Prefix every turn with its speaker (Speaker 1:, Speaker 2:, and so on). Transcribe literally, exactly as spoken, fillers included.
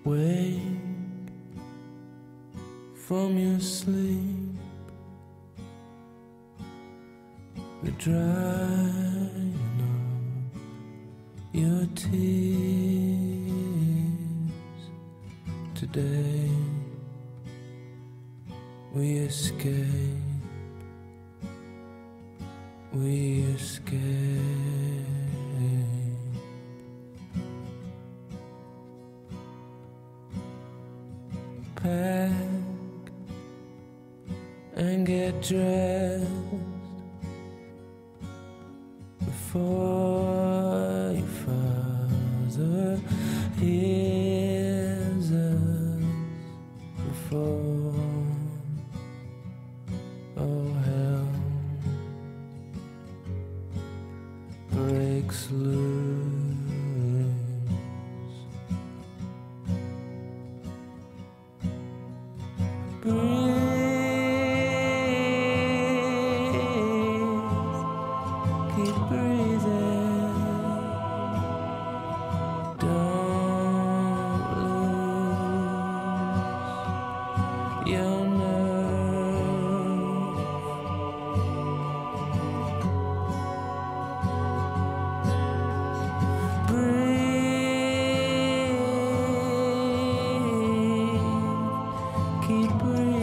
Speaker 1: Wake from your sleep, the drying of your tears. Today we escape, we escape. Pack and get dressed before your father hears us, before all hell breaks loose. Breathe, keep breathing. Don't lose your nerve. Breathe, keep breathing.